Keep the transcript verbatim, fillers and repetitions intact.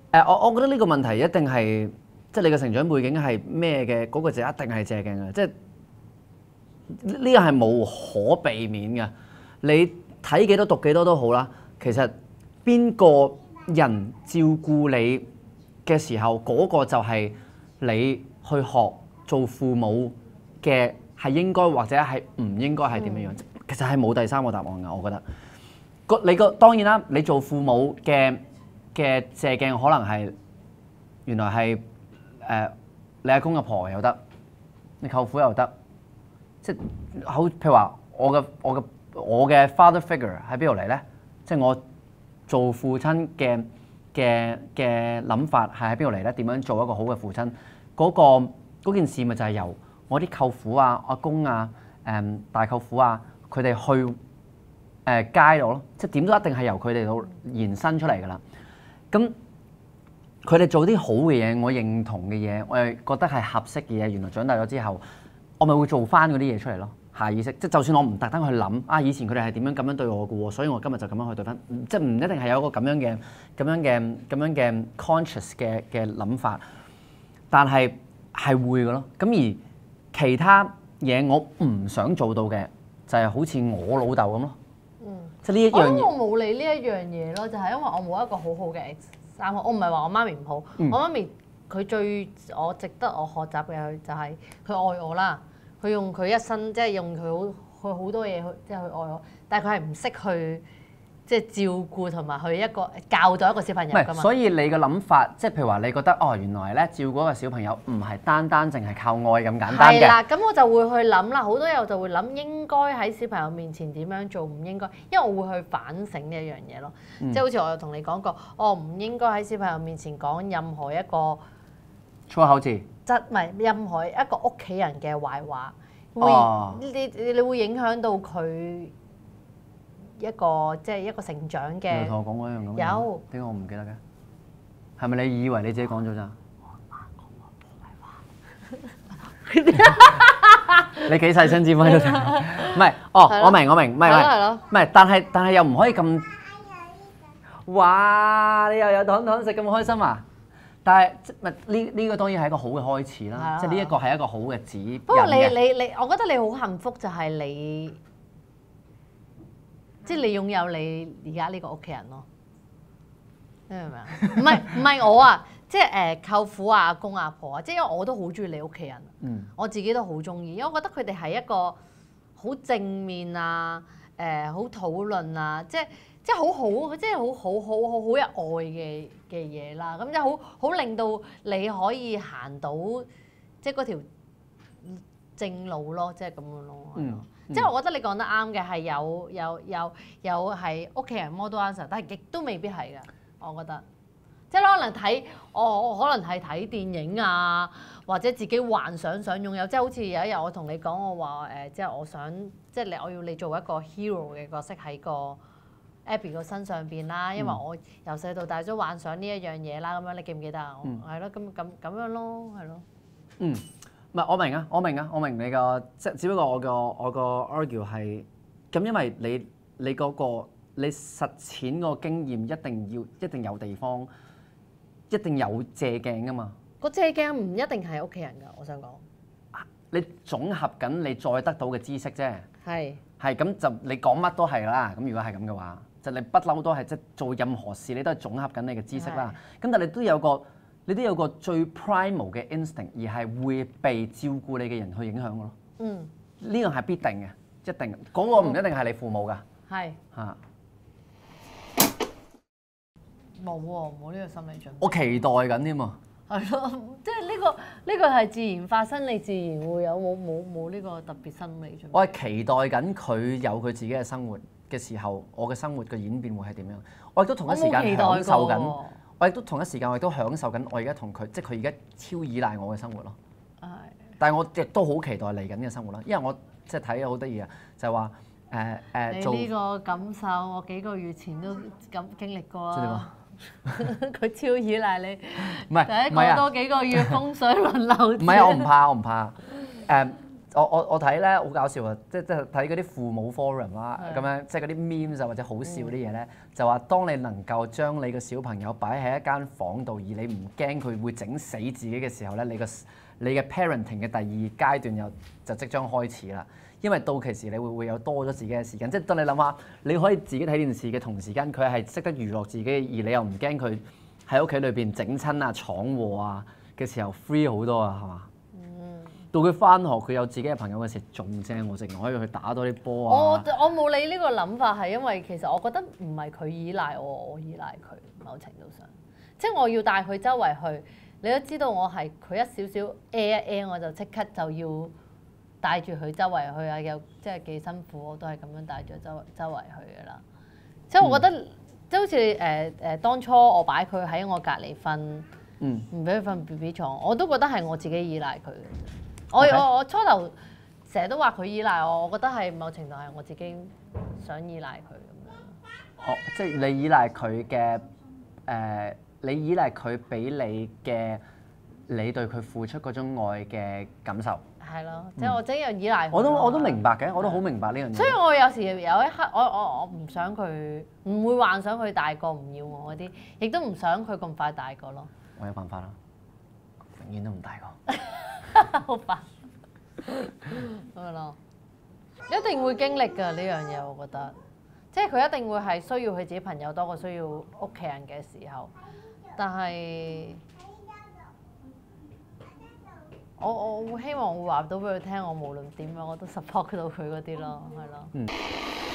誒，我我覺得呢個問題一定係即係你嘅成長背景係咩嘅，嗰個就一定係借鏡嘅，即係呢個係無可避免嘅。你睇幾多讀幾多都好啦，其實邊個人照顧你嘅時候，嗰個就係你去學做父母嘅係應該或者係唔應該係點樣樣。其實係冇第三個答案㗎，我覺得。個你個當然啦，你做父母嘅嘅借鏡可能係原來係誒、呃、你阿公阿婆又得，你舅父又得，即係好譬如話我嘅我嘅我嘅 father figure 喺邊度嚟咧？即係我做父親嘅嘅嘅諗法係喺邊度嚟咧？點樣做一個好嘅父親？嗰、個嗰件事咪就係由我啲舅父啊、阿公啊、誒、嗯、大舅父啊，佢哋去誒、呃、街度咯，即係點都一定係由佢哋度延伸出嚟㗎啦。咁佢哋做啲好嘅嘢，我認同嘅嘢，我係覺得係合適嘅嘢。原來長大咗之後，我咪會做翻嗰啲嘢出嚟咯。下意識，即係就算我唔特登去諗啊，以前佢哋係點樣咁樣對我嘅喎，所以我今日就咁樣去對翻，即係唔一定係有一個咁樣嘅咁樣嘅咁樣嘅 conscious 嘅嘅諗法，但係係會嘅咯。咁而其他嘢我唔想做到嘅，就係、是、好似我老豆咁咯。 嗯， 即係呢一樣嘢。 我冇理呢一樣嘢咯，就係、是、因為我冇一個好好嘅三個，我唔係話我媽咪唔好，嗯、我媽咪佢最我值得我學習嘅就係佢愛我啦。佢用佢一生，即係用佢好佢好多嘢去，即係去愛我。但係佢係唔識去即係照顧同埋去一個教導一個小朋友㗎嘛。 所以你嘅諗法，即係譬如話，你覺得哦，原來咧照顧一個小朋友唔係單單淨係靠愛咁簡單嘅。 係啦，咁我就會去諗啦。好多嘢我就會諗應該喺小朋友面前點樣做，唔應該，因為我會去反省呢一樣嘢咯。嗯、即係好似我有同你講過，我唔應該喺小朋友面前講任何一個粗口字。 即唔係任何一個屋企人嘅壞話，會、 哦、 你你你會影響到佢一個即係一個成長嘅。 你同我講過一樣咁。 有點解我唔記得嘅？係咪你以為你自己講咗咋？你幾細聲至喺度聽？唔係，哦，我明我明，唔係唔係，唔係，但係但係又唔可以咁。哇！你又有糖糖食咁開心啊！但係即係呢呢個當然係一個好嘅開始啦，即係呢一個係一個好嘅指引嘅。 不過你你你，我覺得你好幸福就係你，即係你擁有你而家呢個屋企人咯。你明唔明啊？唔係唔係我啊，即係誒舅父啊、阿公阿婆啊，即係因為我都好中意你屋企人，嗯、我自己都好中意，因為我覺得佢哋係一個好正面啊、誒好討論啊，即係。即係好好，即係好好好好好有愛嘅嘅嘢啦。咁即係好好令到你可以行到即係嗰條正路咯，即係咁樣咯。嗯嗯、即係我覺得你講得啱嘅係有有有有係屋企人 model answer，但係亦都未必係㗎。我覺得即係可能睇我我可能係睇電影啊，或者自己幻想想擁有。即係好似有一日我同你講，我話誒，即係我想即係你我要你做一個 hero 嘅角色喺個Abby 個身上邊啦，因為我由細到大都幻想呢一樣嘢啦，咁樣你記唔記得啊？係咯、嗯，咁咁咁樣咯，係咯。 嗯，唔係我明啊，我明啊，我明你個即係只不過我個我個 argue 係咁，因為你你嗰、嗰個你實踐個經驗一定要一定有地方，一定有借鏡噶嘛。 個借鏡唔一定係屋企人㗎，我想講。 你總合緊你再得到嘅知識啫。 係係咁就你講乜都係啦。咁如果係咁嘅話。就你不嬲都係即係做任何事，你都係總合緊你嘅知識啦。咁是但係你都有個，你都有個最 primal 嘅 instinct，而係會被照顧你嘅人去影響嘅咯。嗯，呢個係必定嘅，一定。嗰、那個唔一定係你父母㗎。係嚇。 冇喎，冇呢個心理準備。 我期待緊添啊。 係咯，即係呢個呢、這個係自然發生，你自然會有冇冇冇呢個特別心理準備。 我係期待緊佢有佢自己嘅生活嘅時候，我嘅生活嘅演變會係點樣？我亦都同一時間享受緊，我亦都同一時間我亦都享受緊我而家同佢，即係佢而家超依賴我嘅生活咯。係的。但係我亦都好期待嚟緊嘅生活啦，因為我即係睇好得意啊，就係話誒誒做。你呢個感受，我幾個月前都咁經歷過啊。 佢超依賴你。 唔係， 第一個多幾個月風水輪流。 唔係啊，我唔怕，我唔怕。誒、uh,。 我我我睇咧好搞笑啊！即即係睇嗰啲父母 forum 啦， 係咁樣即係嗰啲 memes 啊或者好笑啲嘢咧，就話當你能夠將你個小朋友擺喺一間房度，而你唔驚佢會整死自己嘅時候咧，你個你嘅 parenting 嘅第二階段又就即將開始啦。因為到期時你會會有多咗自己嘅時間，即係當你諗下，你可以自己睇電視嘅同時間，佢係識得娛樂自己，而你又唔驚佢喺屋企裏邊整親啊、闖禍啊嘅時候 free 好多啊，係嘛？到佢翻學，佢有自己嘅朋友嘅時仲正，我淨係可以去打多啲波啊！ 我我冇你呢個諗法，係因為其實我覺得唔係佢依賴我，我依賴佢某程度上，即係我要帶佢周圍去。你都知道我係佢一少少 a 一 a 我就即刻就要帶住佢周圍去啊！又即係幾辛苦，我都係咁樣帶住周周圍去㗎啦。即係我覺得，即係好似誒誒當初我擺佢喺我隔離瞓，唔俾佢瞓 B B 床，我都覺得係我自己依賴佢。我 Okay. 我我初頭成日都話佢依賴我，我覺得係某程度係我自己想依賴佢咁樣。 哦，即係你依賴佢嘅誒，你依賴佢俾你嘅，你對佢付出嗰種愛嘅感受。 係咯，即係我真係依賴佢。 我都我都明白嘅，我都好明白呢樣嘢。 所以我有時有一刻，我我我唔想佢，唔會幻想佢大個唔要我嗰啲，亦都唔想佢咁快大個咯。 我有辦法啦，永遠都唔大個。 好煩，係咯，一定會經歷㗎呢樣嘢，我覺得，即係佢一定會係需要佢自己朋友多過需要屋企人嘅時候，但係我我會希望會話到俾佢聽，我無論點樣我都 support 到佢嗰啲咯，係咯。嗯